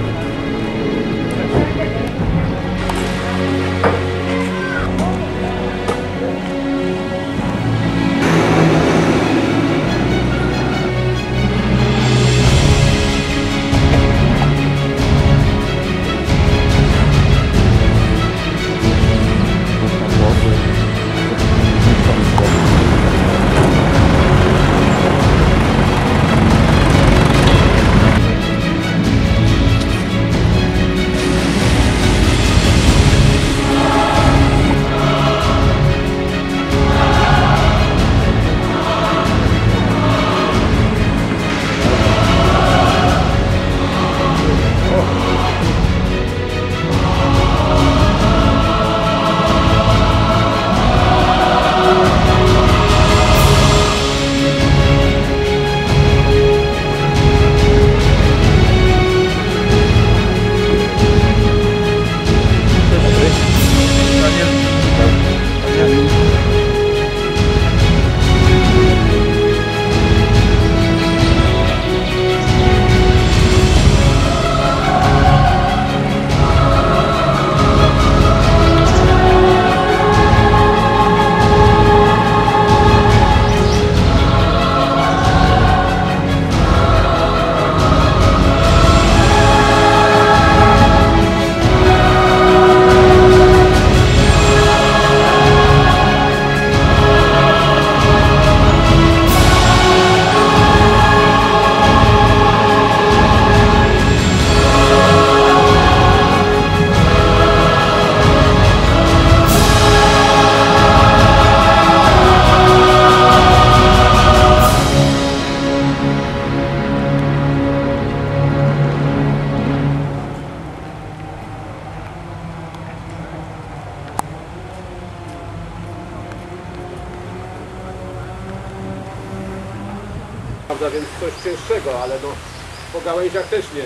Prawda, więc coś cięższego, ale no po gałęziach też nie.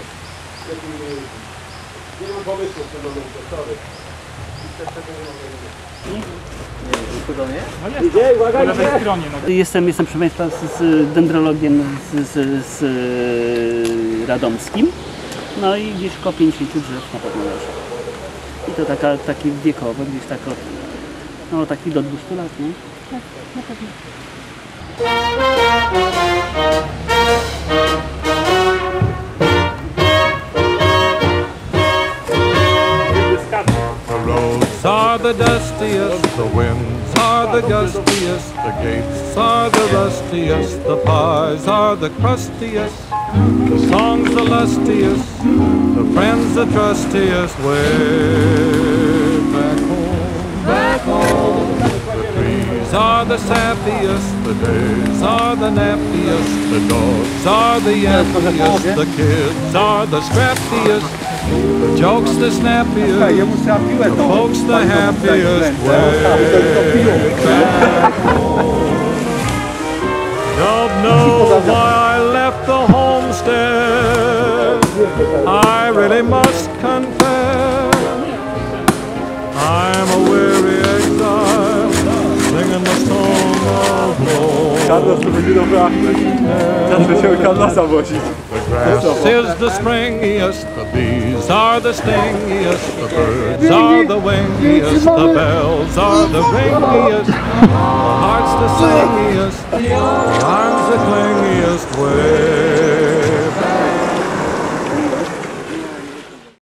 Nie mam pomysłu w tym momencie, sorry. Jestem proszę Państwa z dendrologiem z radomskim. No i gdzieś około 50 drzew na pewno leży. I to takie wiekowe, gdzieś tak od, no takich do 200 lat, nie? Tak, na pewno. The roads are the dustiest, the winds are the gustiest, the gates are the rustiest, the pies are the crustiest, the songs the lustiest, the friends the trustiest. Way back home, back home. The trees are the sappiest, the days are the nappiest, the dogs are the yappiest, the kids are the scrappiest. The jokes the snappiest, the folks the happiest. Way back home. Don't know why I left the homestead, I really must confess. I'm a weary exile, singing the song of love. The grass is the springiest, the bees are the stingiest, the birds are the wingiest, the bells are the ringiest, the heart's the singiest, the arms the clingiest. Way